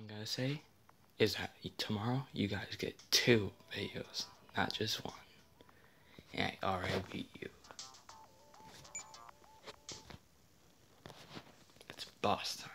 I'm gonna say is that tomorrow you guys get 2 videos, not just 1. And I already beat you. It's boss time.